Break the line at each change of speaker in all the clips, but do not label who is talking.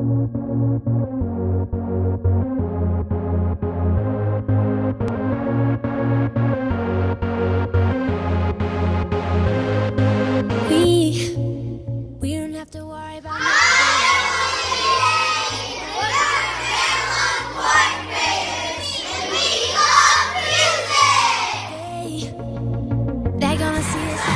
We don't have to worry about they're gonna see us.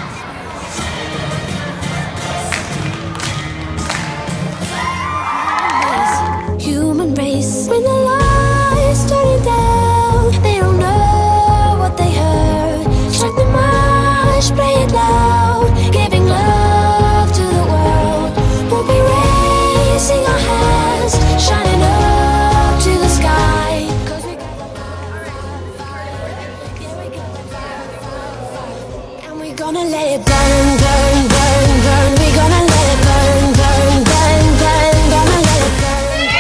Human race. When the lights turning down, they don't know what they heard. Strike the march, play it loud, giving love to the world. We'll be raising our hands, shining up to the sky. 'Cause we got the fire, yeah, we got the fire, and we're gonna let it burn, burn, burn, burn. We're gonna let it burn, burn, burn, burn. Gonna let it burn.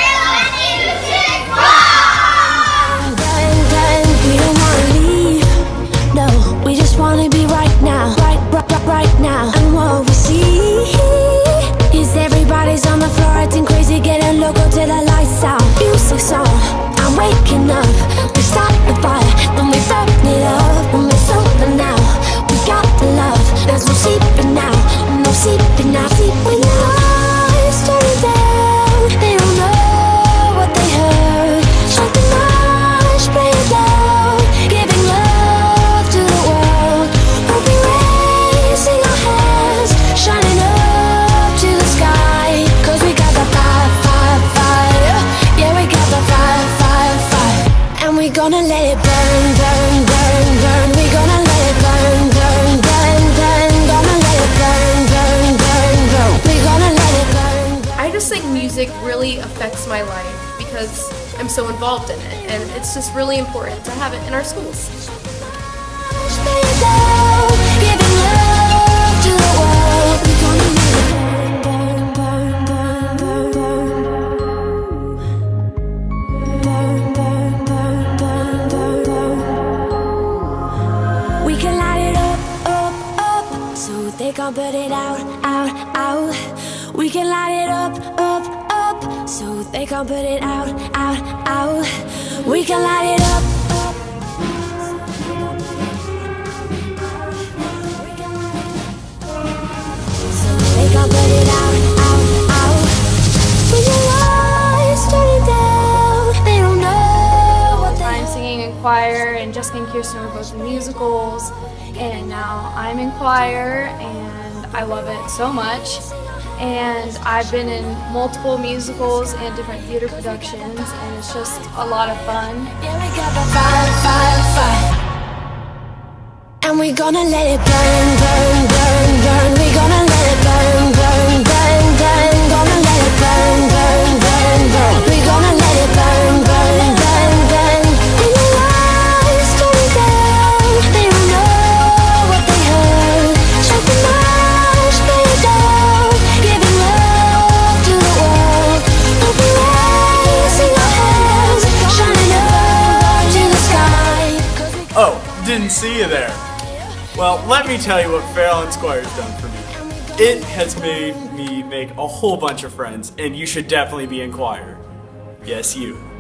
Wanna be right now, right now. And what we see is everybody's on the floor acting crazy, getting local till the lights out. Music's on, I'm waking up. We start the fire, then we burn it up. And we're sober now, we got the love. There's no sleeping now, no sleeping now. When the lights turn down, they don't know what they heard. Strike the march, play it loud, giving love to the world. We'll be raising our hands, shining up to the sky. 'Cause we got the fire, fire, fire. Yeah, we got the fire, fire, fire. And we're gonna let it burn, burn, burn, burn. We're gonna let it burn, burn, burn, burn. Gonna let it burn, burn, burn, burn. We're gonna let it burn, burn.
I just think music really affects my life because I'm so involved in it, and it's just really important to have it in our schools.
Giving love to the world. We're gonna let it burn, burn, burn, burn, burn. Burn, burn, burn, burn, burn, burn. We can light it up, up, up, so they can't put it out, out, out. We can light it up, up, up, so they can't put it out, out, out. We can light it up, up. So they can't put it out, out, out. When the lights turning down, they don't know what they
I'm singing in choir, and Jessica and Kirsten were both in musicals, and now I'm in choir, and I love it so much. And I've been in multiple musicals and different theater productions, and it's just a lot of fun.
Yeah, we got the fire, fire, fire. And we're gonna let it burn, burn, burn, burn. We're gonna let it burn, burn, burn, burn. Gonna let it burn, burn, burn, burn. We're gonna let it burn, burn, burn, burn. When the lights turn down, they don't know what they heard. Strike the march, play it down, giving love to the world. We'll be raising our hands, shining up to the sky.
Oh, didn't see you there. Well, let me tell you what Fairlawn Choir's done for me. It has made me make a whole bunch of friends, and you should definitely be in choir. Yes, you.